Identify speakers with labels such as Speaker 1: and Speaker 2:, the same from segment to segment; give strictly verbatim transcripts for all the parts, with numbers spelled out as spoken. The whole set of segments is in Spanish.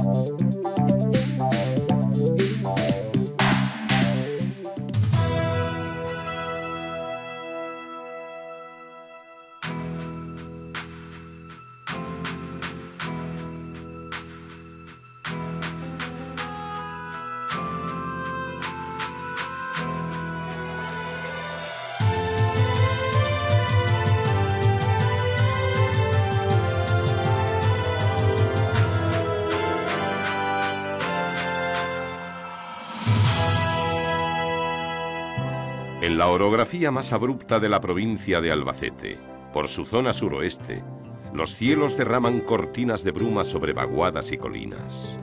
Speaker 1: En la orografía más abrupta de la provincia de Albacete, por su zona suroeste, los cielos derraman cortinas de bruma sobre vaguadas y colinas.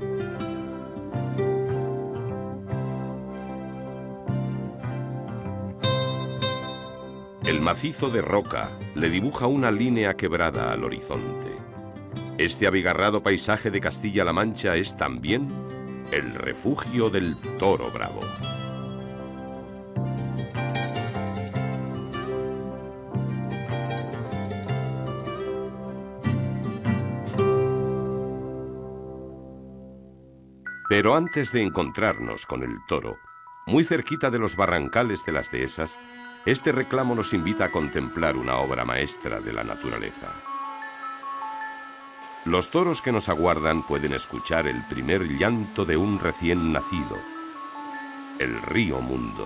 Speaker 1: El macizo de roca le dibuja una línea quebrada al horizonte. Este abigarrado paisaje de Castilla-La Mancha es también el refugio del toro bravo. Pero antes de encontrarnos con el toro, muy cerquita de los barrancales de las dehesas, este reclamo nos invita a contemplar una obra maestra de la naturaleza. Los toros que nos aguardan pueden escuchar el primer llanto de un recién nacido, el río Mundo.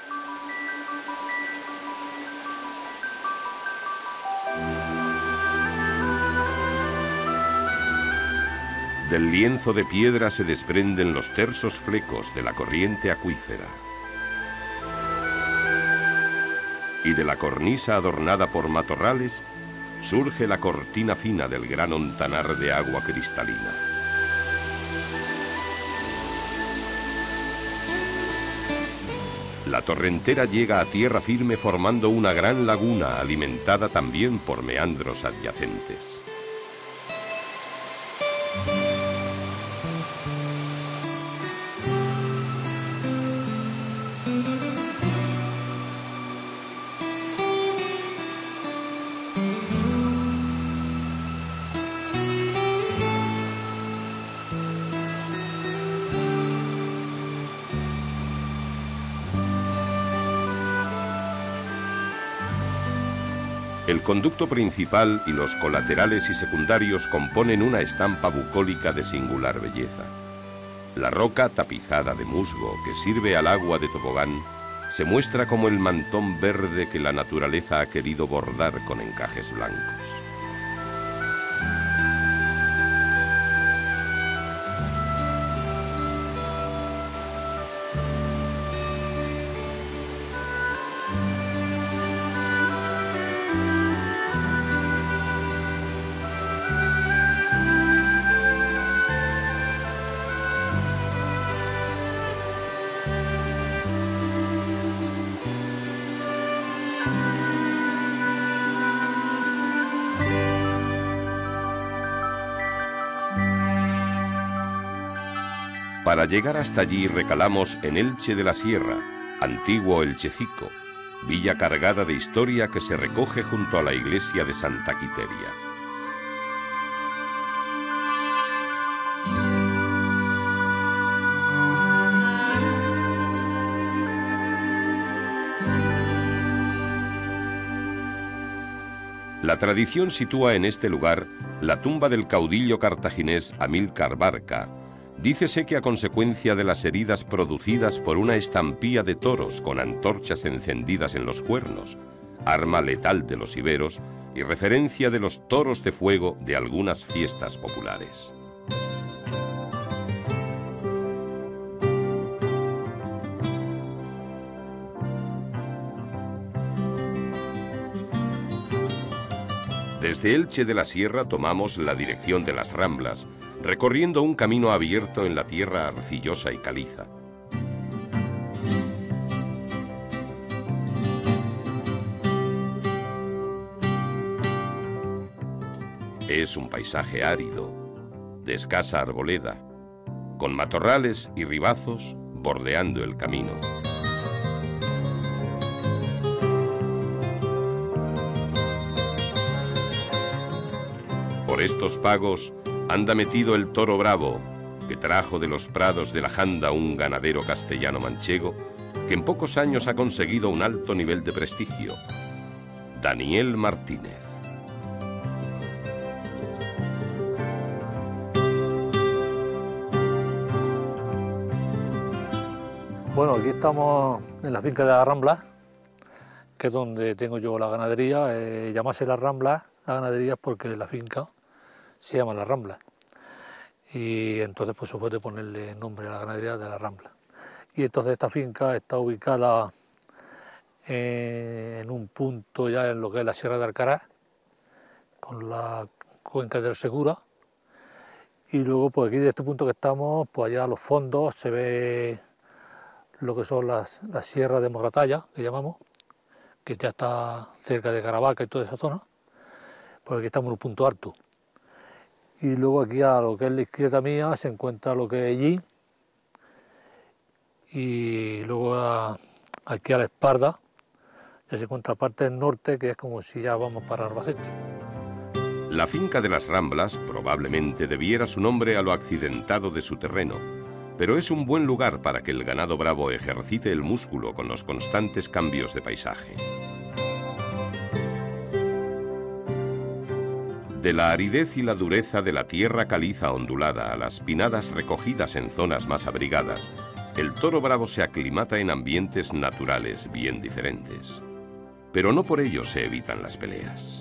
Speaker 1: Del lienzo de piedra se desprenden los tersos flecos de la corriente acuífera. Y de la cornisa adornada por matorrales surge la cortina fina del gran ontanar de agua cristalina. La torrentera llega a tierra firme formando una gran laguna alimentada también por meandros adyacentes. El conducto principal y los colaterales y secundarios componen una estampa bucólica de singular belleza. La roca tapizada de musgo que sirve al agua de tobogán se muestra como el mantón verde que la naturaleza ha querido bordar con encajes blancos. Para llegar hasta allí recalamos en Elche de la Sierra, antiguo Elchecico, villa cargada de historia que se recoge junto a la iglesia de Santa Quiteria. La tradición sitúa en este lugar la tumba del caudillo cartaginés Amílcar Barca. Dícese que a consecuencia de las heridas producidas por una estampía de toros con antorchas encendidas en los cuernos, arma letal de los iberos y referencia de los toros de fuego de algunas fiestas populares. Desde Elche de la Sierra tomamos la dirección de las Ramblas, recorriendo un camino abierto en la tierra arcillosa y caliza. Es un paisaje árido, de escasa arboleda, con matorrales y ribazos bordeando el camino. Por estos pagos anda metido el toro bravo, que trajo de los prados de la Janda un ganadero castellano-manchego que en pocos años ha conseguido un alto nivel de prestigio, Daniel Martínez.
Speaker 2: Bueno, aquí estamos en la finca de la Rambla, que es donde tengo yo la ganadería. Eh, llamarse la Rambla, la ganadería, es porque la finca se llama la Rambla. Y entonces pues se puede ponerle nombre a la ganadería de la Rambla. Y entonces esta finca está ubicada en un punto ya en lo que es la Sierra de Alcaraz, con la cuenca del Segura. Y luego pues aquí de este punto que estamos, pues allá a los fondos se ve lo que son las, las sierras de Moratalla, que llamamos, que ya está cerca de Caravaca y toda esa zona. Pues aquí estamos en un punto alto. Y luego aquí a lo que es la izquierda mía se encuentra lo que es allí. Y luego a, aquí a la espalda ya se encuentra la parte del norte, que es como si ya vamos para Albacete.
Speaker 1: La finca de las Ramblas probablemente debiera su nombre a lo accidentado de su terreno, pero es un buen lugar para que el ganado bravo ejercite el músculo con los constantes cambios de paisaje. De la aridez y la dureza de la tierra caliza ondulada a las pinadas recogidas en zonas más abrigadas, el toro bravo se aclimata en ambientes naturales bien diferentes. Pero no por ello se evitan las peleas.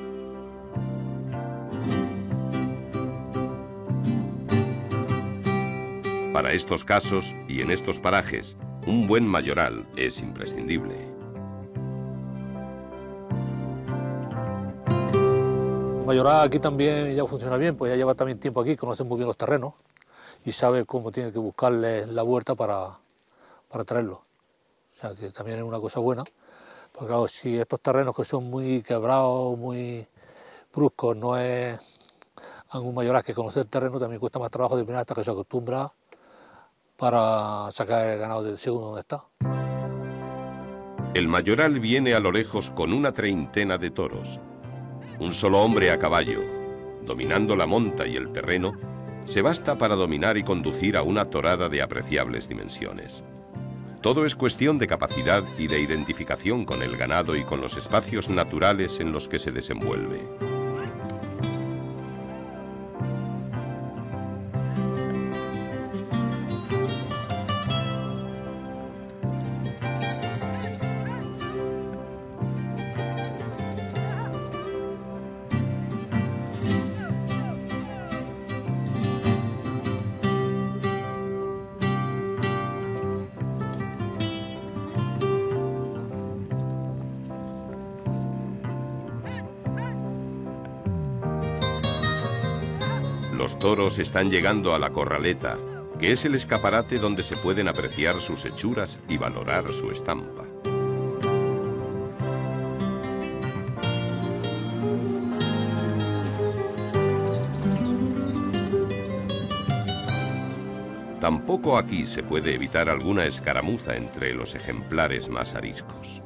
Speaker 1: Para estos casos y en estos parajes, un buen mayoral es imprescindible.
Speaker 2: El mayoral aquí también ya funciona bien, pues ya lleva también tiempo aquí, conoce muy bien los terrenos y sabe cómo tiene que buscarle la huerta para, para traerlo. O sea que también es una cosa buena, porque claro, si estos terrenos que son muy quebrados, muy bruscos, no es algún mayoral que conocer el terreno, también cuesta más trabajo de hasta que se acostumbra para sacar el ganado del segundo donde está.
Speaker 1: El mayoral viene a lo lejos con una treintena de toros. Un solo hombre a caballo, dominando la monta y el terreno, se basta para dominar y conducir a una torada de apreciables dimensiones. Todo es cuestión de capacidad y de identificación con el ganado y con los espacios naturales en los que se desenvuelve. Los toros están llegando a la corraleta, que es el escaparate donde se pueden apreciar sus hechuras y valorar su estampa. Tampoco aquí se puede evitar alguna escaramuza entre los ejemplares más ariscos.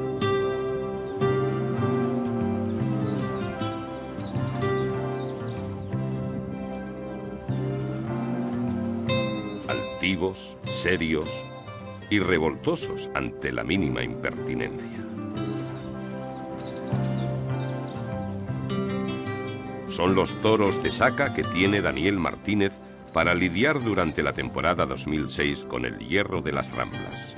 Speaker 1: Altivos, serios y revoltosos ante la mínima impertinencia. Son los toros de saca que tiene Daniel Martínez para lidiar durante la temporada dos mil seis con el hierro de las Ramblas.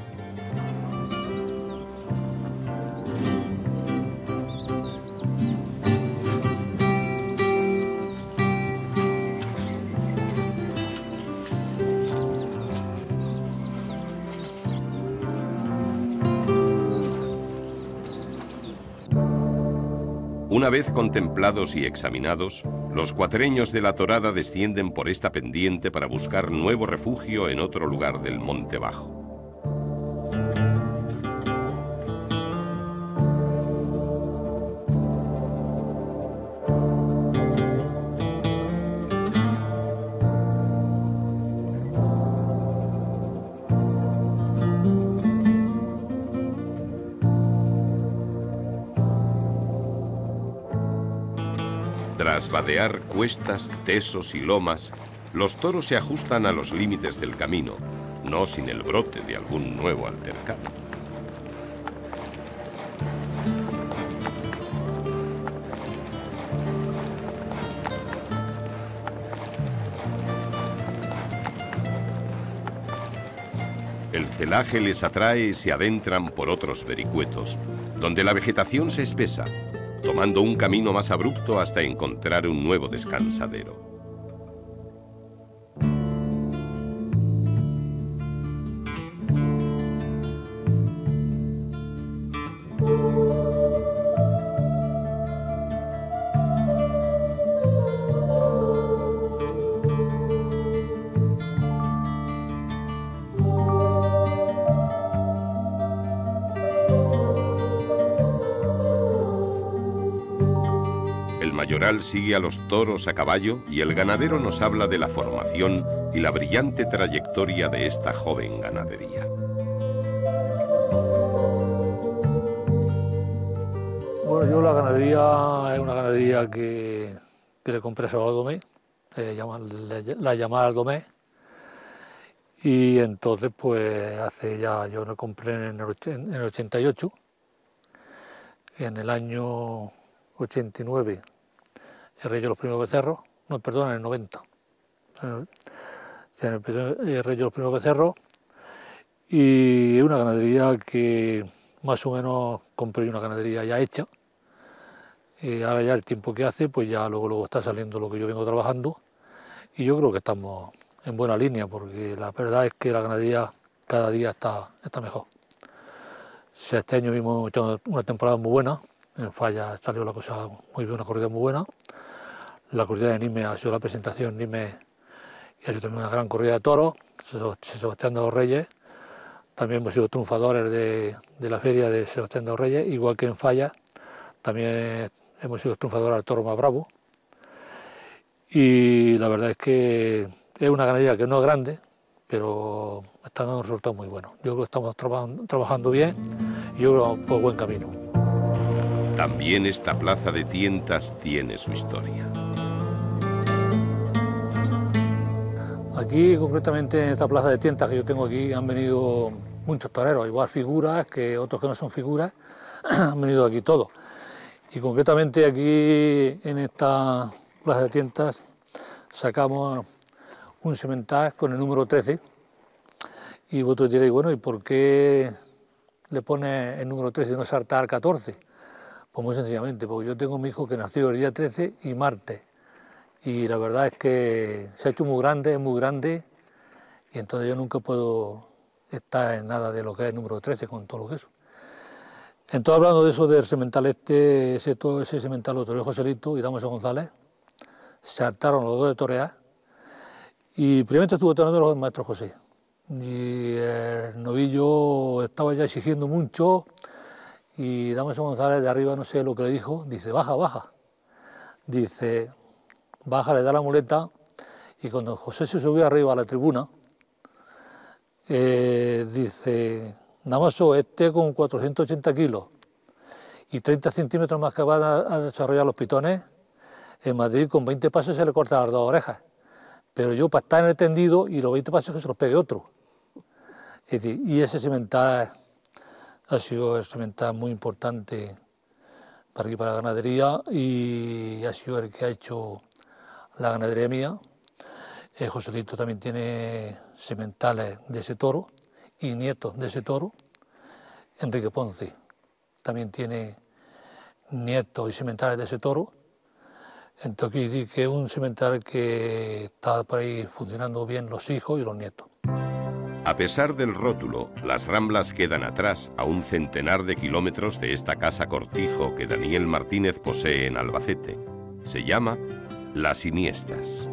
Speaker 1: Una vez contemplados y examinados, los cuatreños de la torada descienden por esta pendiente para buscar nuevo refugio en otro lugar del monte bajo. Tras vadear cuestas, tesos y lomas, Los toros se ajustan a los límites del camino, no sin el brote de algún nuevo altercado. El celaje les atrae y se adentran por otros vericuetos, donde la vegetación se espesa, tomando un camino más abrupto hasta encontrar un nuevo descansadero. Mayoral sigue a los toros a caballo y el ganadero nos habla de la formación y la brillante trayectoria de esta joven ganadería.
Speaker 2: Bueno, yo la ganadería es una ganadería que, que le compré a Salvador Domé, eh, llaman, le, la llamada al Domé, y entonces pues hace ya, yo la compré en el, en el ochenta y ocho, en el año ochenta y nueve. He reído los primeros becerros, no, perdón, en el noventa. He reído los primeros becerros y es una ganadería que más o menos compré una ganadería ya hecha. Y ahora ya el tiempo que hace, pues ya luego, luego está saliendo lo que yo vengo trabajando y yo creo que estamos en buena línea porque la verdad es que la ganadería cada día está, está mejor. O sea, este año hemos hecho una temporada muy buena, en Falla salió la cosa muy bien, una corrida muy buena. La corrida de Nimes ha sido la presentación, Nimes, y ha sido también una gran corrida de toros, Sebastián de los Reyes. También hemos sido triunfadores de, de la feria de Sebastián de los Reyes, igual que en Falla, también hemos sido triunfadores del toro más bravo. Y la verdad es que es una ganadería que no es grande, pero está dando resultados muy buenos. Yo creo que estamos traba trabajando bien y yo creo por buen camino.
Speaker 1: También esta plaza de tientas tiene su historia.
Speaker 2: Aquí, concretamente en esta plaza de tientas que yo tengo aquí, han venido muchos toreros, igual figuras que otros que no son figuras, han venido aquí todos. Y concretamente aquí en esta plaza de tientas sacamos un semental con el número trece. Y vosotros diréis, bueno, ¿y por qué le pone el número trece y no saltar catorce? Pues muy sencillamente, porque yo tengo a mi hijo que nació el día trece y martes. Y la verdad es que se ha hecho muy grande, es muy grande, y entonces yo nunca puedo estar en nada de lo que es el número trece con todo lo que es. Entonces, hablando de eso del semental este, ese, todo ese semental lo toreó Joselito y Damaso González, se hartaron los dos de torear, y primero estuvo toreando el maestro José. Y el novillo estaba ya exigiendo mucho, y Damaso González de arriba, no sé lo que le dijo, dice, baja, baja. Dice, baja, le da la muleta, y cuando José se subió arriba a la tribuna, eh, dice, Damaso, este con cuatrocientos ochenta kilos y treinta centímetros más que van a, a desarrollar los pitones, en Madrid con veinte pasos se le cortan las dos orejas, pero yo para estar en el tendido y los veinte pasos que se los pegue otro. Es decir, y ese semental ha sido el semental muy importante para aquí, para la ganadería, y ha sido el que ha hecho la ganadería mía. Eh, Joselito también tiene sementales de ese toro y nietos de ese toro. Enrique Ponce también tiene nietos y sementales de ese toro. Entonces quiere decir que es un semental que está por ahí funcionando bien, los hijos y los nietos.
Speaker 1: A pesar del rótulo, las Ramblas quedan atrás, a un centenar de kilómetros de esta casa cortijo que Daniel Martínez posee en Albacete. Se llama Las Iniestas.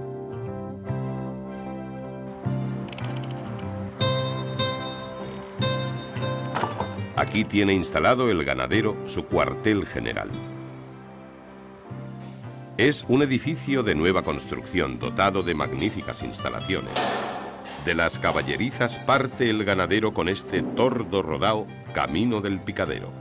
Speaker 1: Aquí tiene instalado el ganadero su cuartel general. Es un edificio de nueva construcción dotado de magníficas instalaciones. De las caballerizas parte el ganadero con este tordo rodao camino del picadero.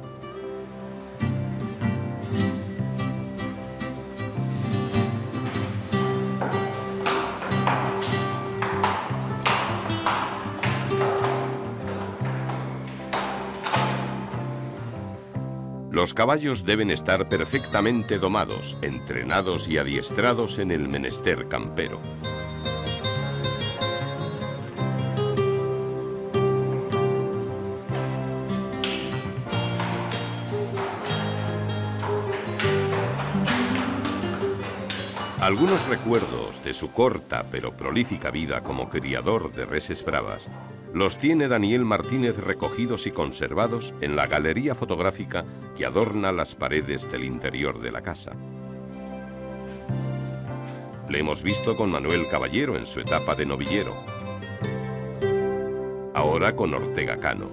Speaker 1: Los caballos deben estar perfectamente domados, entrenados y adiestrados en el menester campero. Algunos recuerdos de su corta pero prolífica vida como criador de reses bravas los tiene Daniel Martínez recogidos y conservados en la galería fotográfica que adorna las paredes del interior de la casa. Le hemos visto con Manuel Caballero en su etapa de novillero, ahora con Ortega Cano,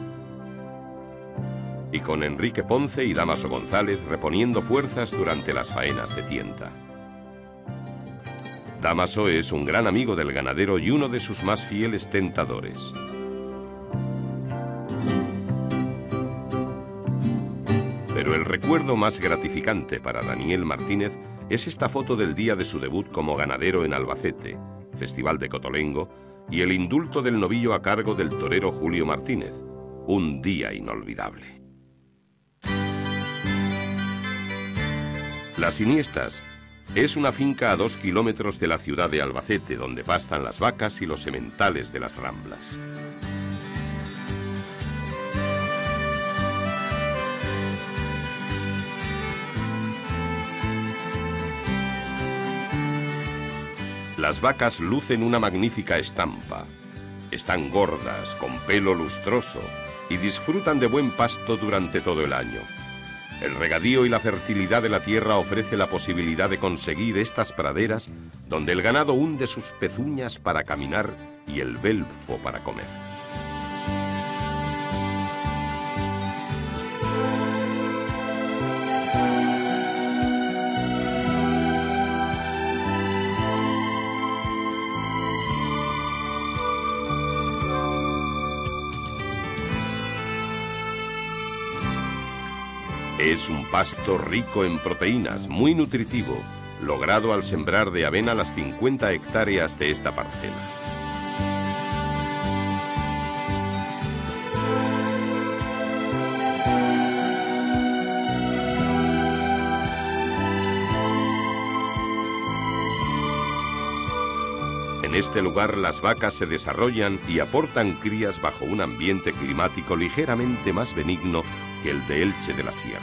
Speaker 1: y con Enrique Ponce y Dámaso González reponiendo fuerzas durante las faenas de tienta. Dámaso es un gran amigo del ganadero y uno de sus más fieles tentadores. Pero el recuerdo más gratificante para Daniel Martínez es esta foto del día de su debut como ganadero en Albacete, Festival de Cotolengo, y el indulto del novillo a cargo del torero Julio Martínez. Un día inolvidable. Las Iniestas es una finca a dos kilómetros de la ciudad de Albacete, donde pastan las vacas y los sementales de las Ramblas. Las vacas lucen una magnífica estampa. Están gordas, con pelo lustroso, y disfrutan de buen pasto durante todo el año. El regadío y la fertilidad de la tierra ofrece la posibilidad de conseguir estas praderas donde el ganado hunde sus pezuñas para caminar y el belfo para comer. Es un pasto rico en proteínas, muy nutritivo, logrado al sembrar de avena las cincuenta hectáreas de esta parcela. En este lugar las vacas se desarrollan y aportan crías bajo un ambiente climático ligeramente más benigno que el de Elche de la Sierra.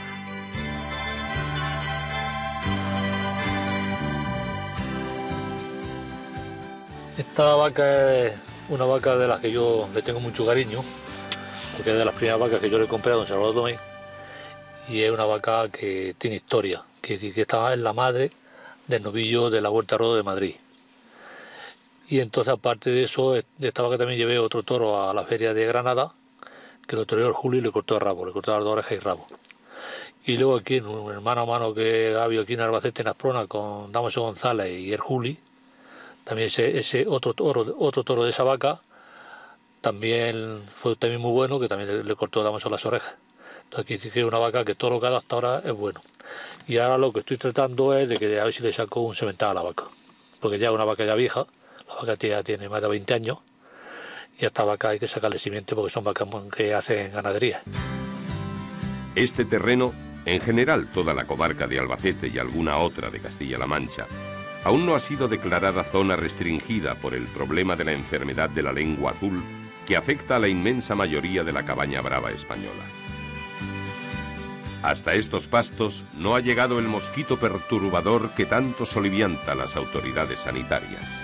Speaker 2: Esta vaca es una vaca de las que yo le tengo mucho cariño, porque es de las primeras vacas que yo le compré a don Salvador Domé, y es una vaca que tiene historia, que, que está en la madre del novillo de la Vuelta a Ruedo de Madrid. Y entonces, aparte de eso, de esta vaca también llevé otro toro a la feria de Granada, que lo toreó el Julio y le cortó el rabo, le cortó las dos orejas y rabo. Y luego aquí, en un mano a mano que ha habido aquí en Albacete, en Asprona, con Dámaso González y el Juli, también ese, ese otro, toro, otro toro de esa vaca, también fue también muy bueno, que también le, le cortó Dámaso las orejas. Entonces aquí sí que es una vaca que todo lo que ha dado hasta ahora es bueno. Y ahora lo que estoy tratando es de que a ver si le saco un semental a la vaca, porque ya es una vaca ya vieja, la vaca ya tiene más de veinte años, y a esta vaca hay que sacarle simiente porque son vacas que hacen ganadería.
Speaker 1: Este terreno, en general toda la comarca de Albacete y alguna otra de Castilla-La Mancha, aún no ha sido declarada zona restringida por el problema de la enfermedad de la lengua azul que afecta a la inmensa mayoría de la cabaña brava española. Hasta estos pastos no ha llegado el mosquito perturbador que tanto solivianta a las autoridades sanitarias.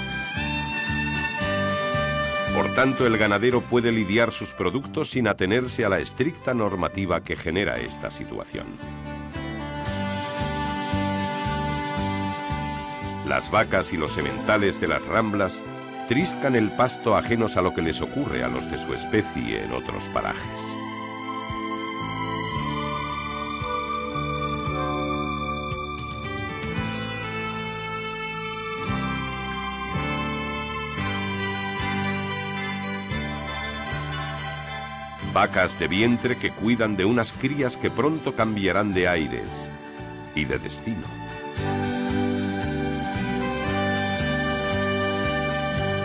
Speaker 1: Por tanto, el ganadero puede lidiar sus productos sin atenerse a la estricta normativa que genera esta situación. Las vacas y los sementales de las Ramblas triscan el pasto ajenos a lo que les ocurre a los de su especie en otros parajes. Vacas de vientre que cuidan de unas crías que pronto cambiarán de aires y de destino.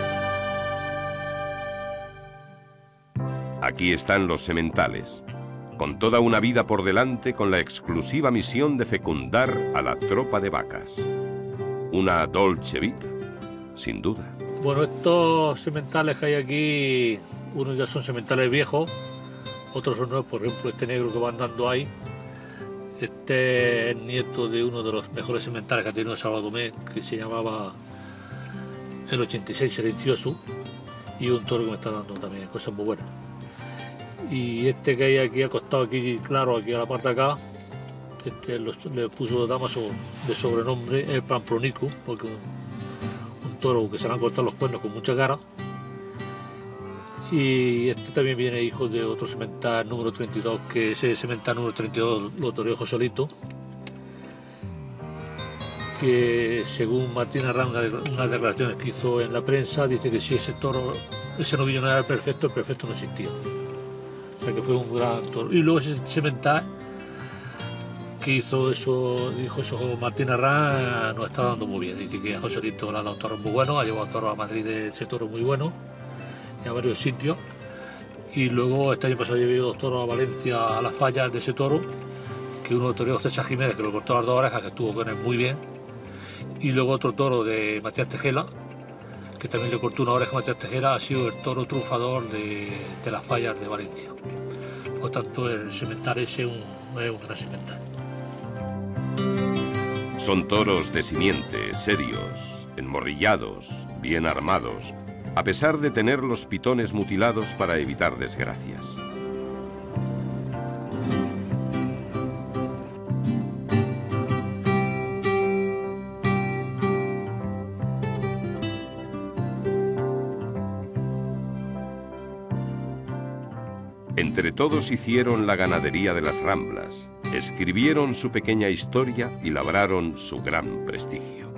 Speaker 1: Aquí están los sementales, con toda una vida por delante con la exclusiva misión de fecundar a la tropa de vacas. Una dolce vita, sin duda.
Speaker 2: Bueno, estos sementales que hay aquí, unos ya son sementales viejos, otros son nuevos, por ejemplo este negro que va andando ahí. Este es nieto de uno de los mejores sementales que ha tenido Salvador Domé, que se llamaba el ochenta y seis Silencioso, y un toro que me está dando también cosas muy buenas. Y este que hay aquí acostado aquí, claro, aquí a la parte de acá, este los, le puso Damaso de sobrenombre el Pamplonico, porque un, un toro que se le han cortado los cuernos con mucha cara. Y este también viene hijo de otro semental número treinta y dos, que ese semental número treinta y dos lo toreó Joselito, que según Martín Arran, unas una declaraciones que hizo en la prensa, dice que si ese toro, ese novillo no era el perfecto, el perfecto no existía. O sea que fue un gran toro. Y luego ese semental que hizo eso, dijo eso Martín Arran, nos está dando muy bien. Dice que a Joselito le ha dado toros muy buenos, ha llevado toros a Madrid de ese toro muy bueno, y a varios sitios. Y luego este año pasado llevé dos toros a Valencia a las fallas de ese toro, que uno toreó César Jiménez, que lo cortó las dos orejas, que estuvo con él muy bien. Y luego otro toro de Matías Tejela, que también le cortó una oreja a Matías Tejela, ha sido el toro triunfador de, de las fallas de Valencia. Por tanto, el semental ese es un, es un gran semental.
Speaker 1: Son toros de simiente, serios, enmorrillados, bien armados, a pesar de tener los pitones mutilados para evitar desgracias. Entre todos hicieron la ganadería de las Ramblas, escribieron su pequeña historia y labraron su gran prestigio.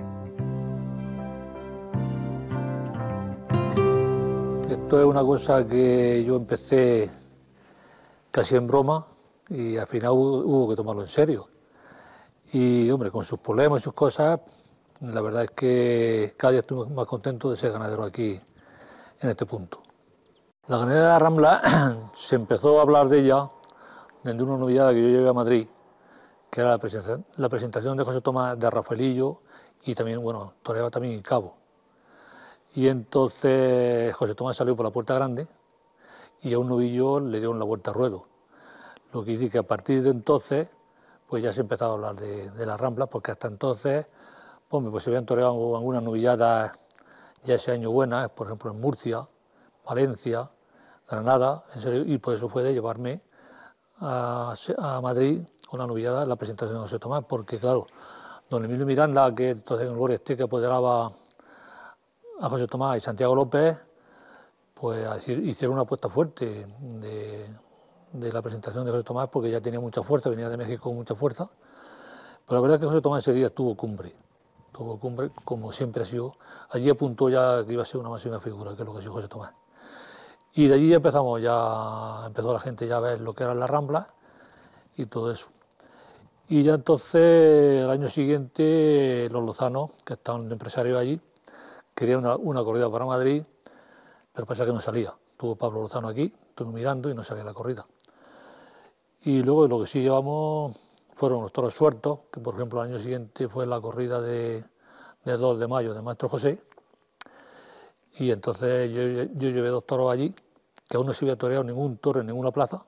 Speaker 2: Esto es una cosa que yo empecé casi en broma y al final hubo, hubo que tomarlo en serio. Y hombre, con sus problemas y sus cosas, la verdad es que cada día estoy más contento de ser ganadero aquí, en este punto. La ganadería de la Rambla se empezó a hablar de ella desde una novedad que yo llevé a Madrid, que era la presentación, la presentación de José Tomás de Rafaelillo y también, bueno, toreaba también en Cabo. Y entonces José Tomás salió por la puerta grande y a un novillo le dieron la vuelta a ruedo. Lo que dice que a partir de entonces pues ya se empezaba a hablar de, de la Rambla, porque hasta entonces pues, pues se habían toreado algunas novilladas ya ese año buenas, por ejemplo en Murcia, Valencia, Granada, en serio, y por eso fue de llevarme a, a Madrid con la novillada, la presentación de José Tomás, porque claro, don Emilio Miranda, que entonces en el Gloria este que apoderaba a José Tomás y Santiago López, pues hicieron una apuesta fuerte de, de la presentación de José Tomás, porque ya tenía mucha fuerza, venía de México con mucha fuerza, pero la verdad es que José Tomás ese día tuvo cumbre, tuvo cumbre como siempre ha sido, allí apuntó ya que iba a ser una máxima figura, que es lo que ha sido José Tomás. Y de allí empezamos ya, empezó la gente ya a ver lo que eran las Ramblas y todo eso. Y ya entonces, el año siguiente, los lozanos, que estaban de empresarios allí, querían una, una corrida para Madrid, pero pasa que no salía. Tuvo Pablo Lozano aquí, estuve mirando y no salía la corrida. Y luego lo que sí llevamos fueron los toros sueltos, que por ejemplo el año siguiente fue la corrida de, de dos de mayo de Maestro José. Y entonces yo, yo llevé dos toros allí, que aún no se había toreado ningún toro en ninguna plaza.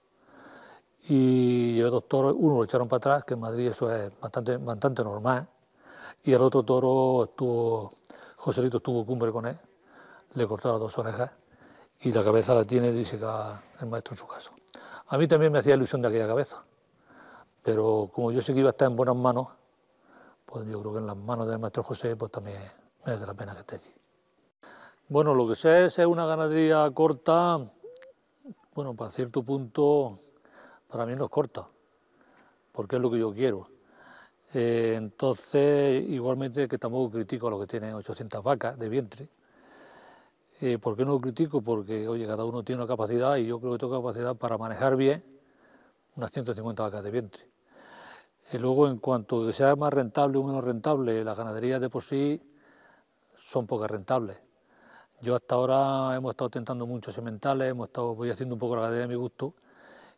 Speaker 2: Y llevé dos toros, uno lo echaron para atrás, que en Madrid eso es bastante, bastante normal. Y el otro toro estuvo, Joselito estuvo cumbre con él, le cortó las dos orejas y la cabeza la tiene, dice que el maestro en su casa. A mí también me hacía ilusión de aquella cabeza, pero como yo sé que iba a estar en buenas manos, pues yo creo que en las manos del maestro José pues también merece la pena que esté allí. Bueno, lo que sé es una ganadería corta, bueno, para cierto punto, para mí no es corta, porque es lo que yo quiero. Eh, entonces, igualmente que tampoco critico a los que tienen ochocientas vacas de vientre. Eh, ¿Por qué no lo critico? Porque, oye, cada uno tiene una capacidad y yo creo que tengo capacidad para manejar bien unas ciento cincuenta vacas de vientre. Y luego, en cuanto a que sea más rentable o menos rentable, las ganaderías de por sí son pocas rentables. Yo hasta ahora hemos estado tentando muchos sementales, hemos estado, voy haciendo un poco la ganadería de mi gusto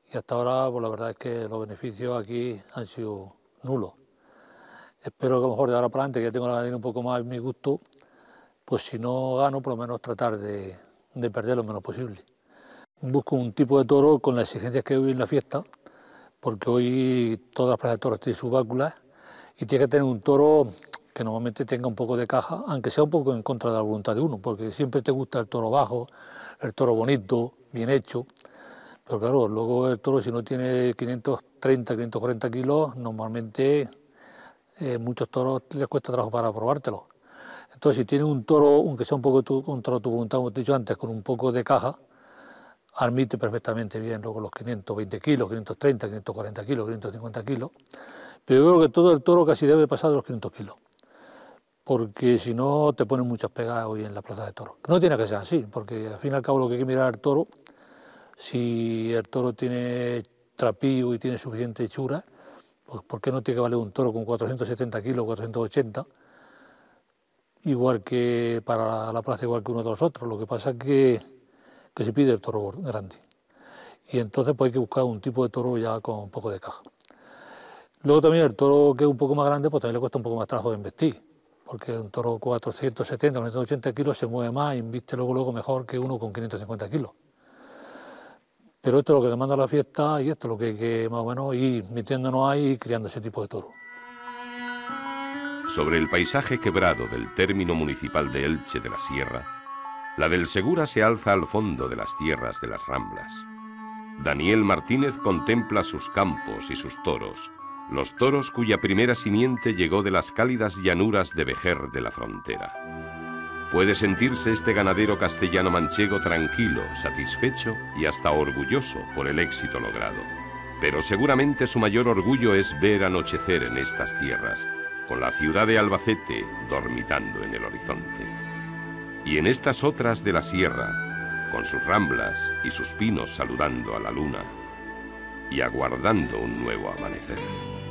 Speaker 2: y hasta ahora pues la verdad es que los beneficios aquí han sido nulos. Espero que a lo mejor de ahora para adelante, que ya tengo la ganadería un poco más en mi gusto, pues si no gano, por lo menos tratar de, de perder lo menos posible. Busco un tipo de toro con las exigencias que hay en la fiesta, porque hoy todas las plazas de toros tienen sus válvulas y tiene que tener un toro que normalmente tenga un poco de caja, aunque sea un poco en contra de la voluntad de uno, porque siempre te gusta el toro bajo, el toro bonito, bien hecho, pero claro, luego el toro si no tiene quinientos treinta, quinientos cuarenta kilos, normalmente eh, muchos toros les cuesta trabajo para probártelo. Entonces si tiene un toro, aunque sea un poco tu, contra tu voluntad, como te he dicho antes, con un poco de caja, admite perfectamente bien luego los quinientos veinte kilos, quinientos treinta, quinientos cuarenta kilos, quinientos cincuenta kilos, pero yo creo que todo el toro casi debe pasar de los quinientos kilos, porque si no te ponen muchas pegas hoy en la plaza de toros. No tiene que ser así, porque al fin y al cabo lo que hay que mirar al toro, si el toro tiene trapío y tiene suficiente hechura, pues ¿por qué no tiene que valer un toro con cuatrocientos setenta kilos, cuatrocientos ochenta? Igual que para la plaza, igual que uno de los otros. Lo que pasa es que, que se pide el toro grande. Y entonces pues hay que buscar un tipo de toro ya con un poco de caja. Luego también el toro que es un poco más grande, pues también le cuesta un poco más trabajo de investir, porque un toro cuatrocientos setenta, cuatrocientos ochenta kilos se mueve más y inviste luego, luego mejor que uno con quinientos cincuenta kilos. Pero esto es lo que demanda la fiesta y esto es lo que hay que más o menos ir metiéndonos ahí y criando ese tipo de toro.
Speaker 1: Sobre el paisaje quebrado del término municipal de Elche de la Sierra, la del Segura se alza al fondo de las tierras de las Ramblas. Daniel Martínez contempla sus campos y sus toros, los toros cuya primera simiente llegó de las cálidas llanuras de Vejer de la frontera. Puede sentirse este ganadero castellano-manchego tranquilo, satisfecho y hasta orgulloso por el éxito logrado. Pero seguramente su mayor orgullo es ver anochecer en estas tierras, con la ciudad de Albacete dormitando en el horizonte. Y en estas otras de la sierra, con sus ramblas y sus pinos saludando a la luna y aguardando un nuevo amanecer.